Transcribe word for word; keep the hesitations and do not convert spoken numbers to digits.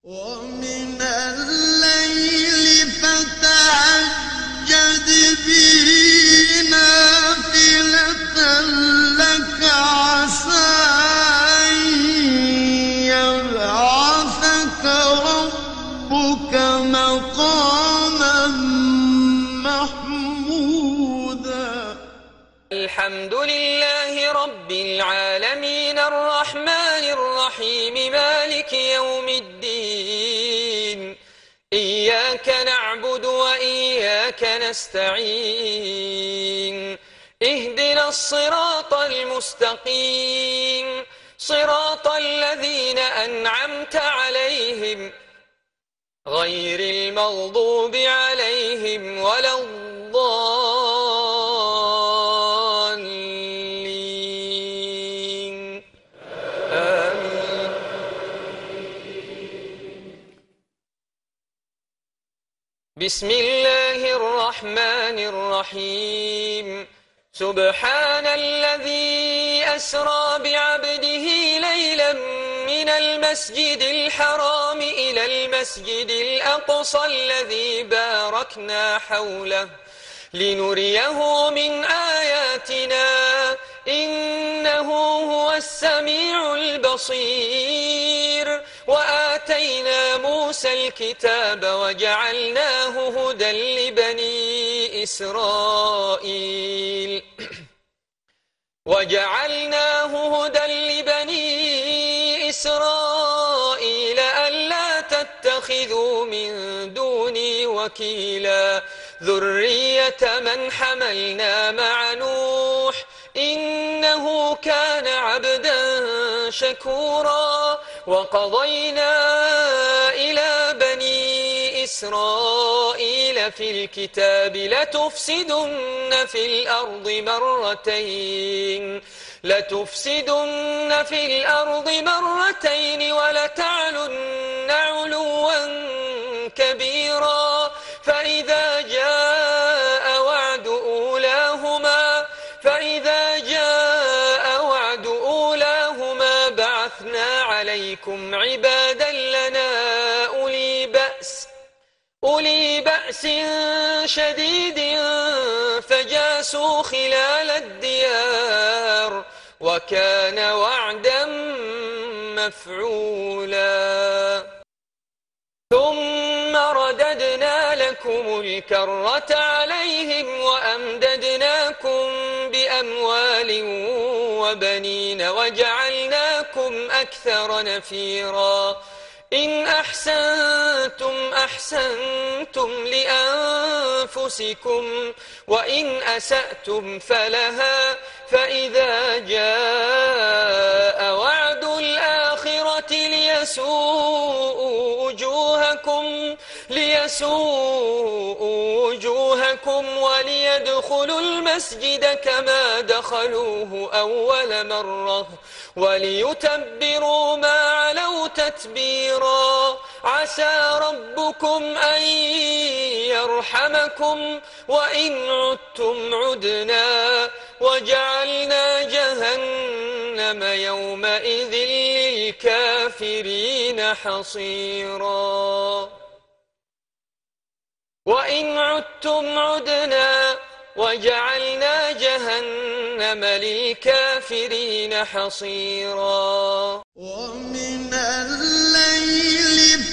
ومن الليل فتهجد به نافلة لك عسى أن يبعثك ربك مقاما محمودا. الحمد لله رب العالمين الرحمن الرحيم مالك يوم الدين. إياك نعبد وإياك نستعين. اهدنا الصراط المستقيم صراط الذين أنعمت عليهم غير المغضوب عليهم ولا الضالين. آمين. بسم الله الرحمن الرحيم. سبحان الذي أسرى بعبده ليلا من المسجد الحرام إلى المسجد الأقصى الذي باركنا حوله لنريه من آياتنا إنه هو السميع البصير. وآتينا موسى الكتاب وجعلناه هدى لبني إسرائيل وجعلناه هدى لبني إسرائيل ألا تتخذوا من دوني وكيلا ذرية من حملنا مع نوح إنه كان عبدا شكورا. وقضينا إلى بني إسرائيل في الكتاب لتفسدن في الأرض مرتين لتفسدن في الأرض مرتين ولتعلن علوا كبيرا. فإذا جاء وعد أولاهما فإذا جاء وعد أولاهما بعثنا عليكم عبادا لنا أولي بأس أولي بأس شديد فجاسوا خلال الديار وكان وعدا مفعولا. ثم رددنا لكم الكرة عليهم وأمددناكم بأموال وبنين وجعلناكم أكثر نفيرا. إن أحسنتم أحسنتم لأنفسكم وإن أسأتم فلها. فإذا جاء وعد الآخرة ليسوءوا وجوهكم ليسوءوا وجوهكم وليدخلوا المسجد كما دخلوه أول مرة وليتبروا ما علوا تتبيرا. عسى ربكم أن يرحمكم وإن عدتم عدنا وجعلنا جهنم يومئذ للكافرين حصيرا. وإن عدتم عدنا وجعلنا جهنم للكافرين حصيرا. ومن الليل